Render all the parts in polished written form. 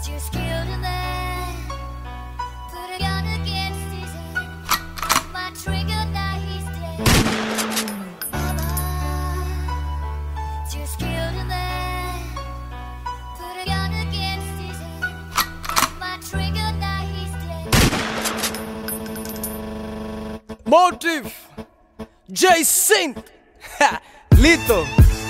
Just killed a man, put a gun against his head. My trigger, now he's dead. Mama, just killed a man, put a gun against his head. My trigger, now he's dead. Motive J-Synth Lito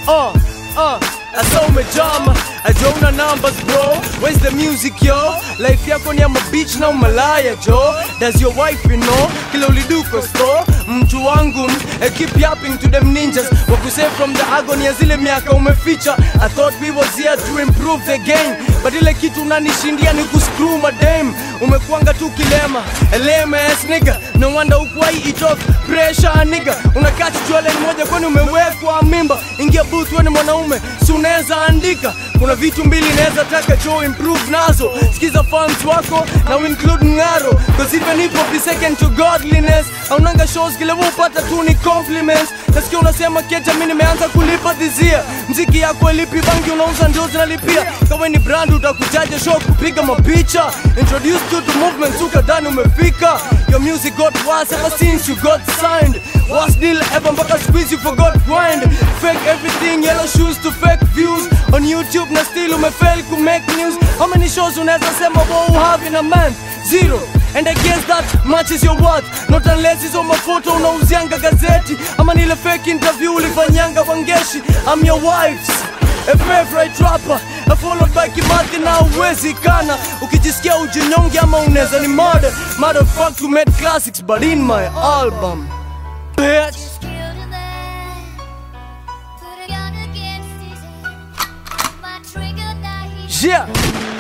Asa umejama, ajauna numbers bro. Where's the music yo? Life yako ni ama beach na umalaya jo. Does your wife you know? Kila uliduko store. Mtu wangu keep yapping to them ninjas. Wakusave from the agony ya zile miaka umeficha. I thought we was here to improve the game, but ile kitu unanishindia ni kuscrew madame. Umekuanga tu kilema, lame ass nigga. No wonder ukuwai eat off pressure nigga. Unakati chwele moja kwani umewekwa mimba. Ingia booth we ni mwanaume, si unaweza andika. Kuna vitu mbili naweza taka jo improve nazo. Sikiza fans wako na include ngaro, cause even hip hop is second to godliness. Haunanga shows kile upata tu ni compliments. Nasikia unasema keja mimi nimeanza kulipa this year. Mziki yako ilipi bangi unauza ndio zinalipia. Kama ni brand utakujaje show kupiga mapicha. Introduce to the movement ukadhani umefika. Your music got worse ever since you got signed. Worst deal ever mpaka squeeze you forgot grind. Fake everything, yellow shoes to fake views. On YouTube na still umefail to make news. How many shows unaweza sema what you have in a month? Zero. And I guess that much is your worth. Not unless it's on my photo unauzianga gazeti. Ama nile fake interview ulifanyanga wangeshi. I'm your wife's a favorite rapper, followed by Kimathi na uwezi kana. Ukijisikia ujinyonge ama uneza ni murder. Motherfuck you made classics but in my album, bitch. Just killed a man, put a gun against his head. My trigger, now he's Yeah.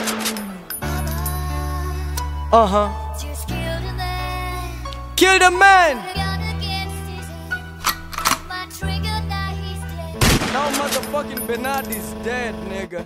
Mama, just killed a man, Kill the man. put a gun against his head. My trigger, now he's dead. Now motherfucking Bernard is dead, nigga.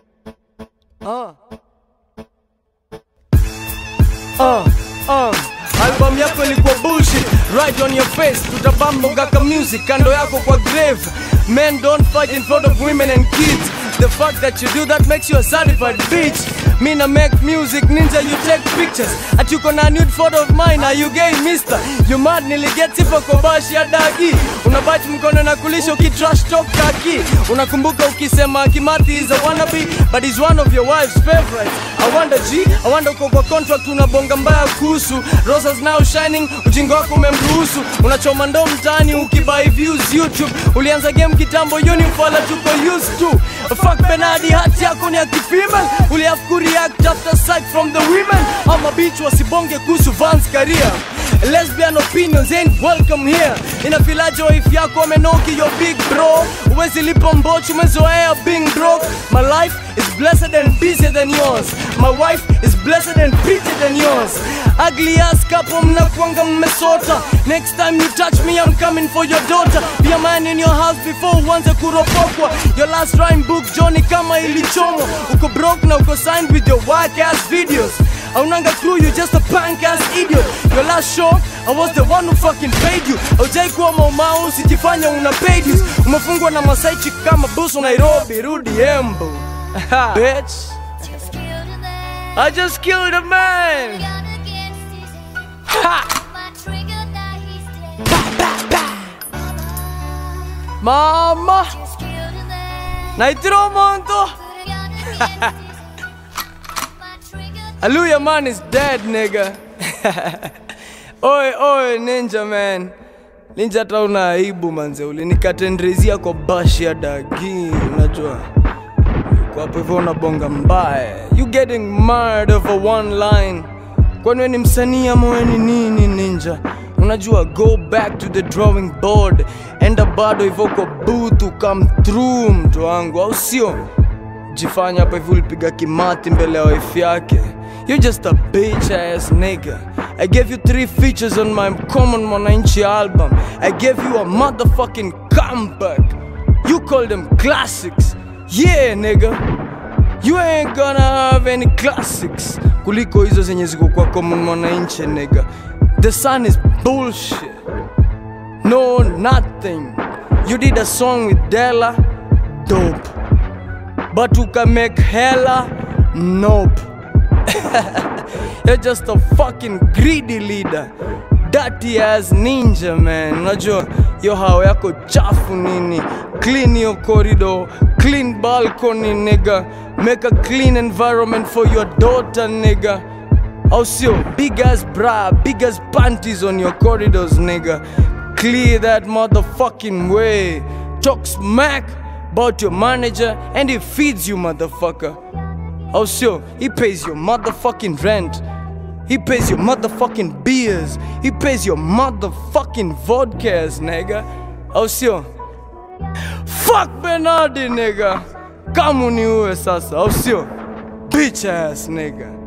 Album yako ilikuwa bullshit, right on your face. Tutabambogaka music kando yako kwa grave. Men don't fight in front of women and kids. The fact that you do that makes you a certified bitch. Me na make music, ninja you take pictures. At you kona nude photo of mine, are you gay mister? You mad niliget sipa kwa bashi ya dagi. Unabite mkono na kulisha ukitrash talk kaki. Unakumbuka ukisema Kimathi is a wannabe, but he's one of your wife's favorites. I wonder G, I wonder uko kwa contract unabonga mbaya kuhusu. Rosas now shining, ujingo wako umemruhusu. Unachoma ndo mtani ukibuy views YouTube. Ulianza game kitambo, yoni mfala tuko used to. Fuck Bernardi, hati yako ni ya kifemal. Uli have to react after sight from the women. Ama bitch wasibonge kuhusu Vans career. Lesbian opinions ain't welcome here. Inafilaje wife yako amenoki your big bro. Uwezi lipa mbochu umezoea being broke. My life is blessed and busier than yours. My wife is blessed and prettier than yours. Ugly ass couple mnakuanga mmesota. Next time you touch me I'm coming for your daughter. Be a man in your house before uanze kuropokwa. Your last rhyme book Johnny kama ilichomwa. Uko broke na uko signed with your whack ass videos. Aunanga crew, you just a punk ass idiot. Your last show, I was the one who fucking paid you. Haujai kuwa maumau, usijifanya una paid you. Umefungwa na Masai chick kama busu Nairobi, Rudi Embo. Bitch, Just killed a man, I just killed a man. gun against his head. Ha! My trigger, now he's dead. Mama, Just killed a man, naitiro monto. put a gun against his head. My trigger, Aluya man is dead, nigga. Oi, ninja man. Ninja hata una aibu manze, ulinikatendrizia kwa bashi ya dagi, unajua. Kwa hapo hivyo unabonga mbaya. You getting mad over one line. Kwani wewe ni msanii ama wewe ni nini ninja? Unajua go back to the drawing board. Enda bado hivyo kwa booth come through mtu wangu, au sio? Jifanya hapa hivi ulipiga Kimathi mbele ya wife yake. You're just a bitch ass nigga. I gave you 3 features on my Common Mwananchi album. I gave you a motherfucking comeback. You call them classics. Yeah nigga, you ain't gonna have any classics kuliko hizo zenye ziko kwa Common Mwananchi nigga. The Sun is bullshit. No, nothing. You did a song with Della, dope. But you can make hella, nope. You're just a fucking greedy leader, dirty ass ninja man. Unajua yo hao yako chafu nini? Clean your corridor, clean balcony nigga, make a clean environment for your daughter nigga. Also, big ass bra, big ass panties on your corridors nigga. Clear that motherfucking way. Talk smack about your manager and he feeds you, motherfucker. Also, he pays your motherfucking rent. He pays your motherfucking beers. He pays your motherfucking vodkas, nigga. Also, fuck Bernardi, nigga. Come uniue sasa, also, bitch ass nigga.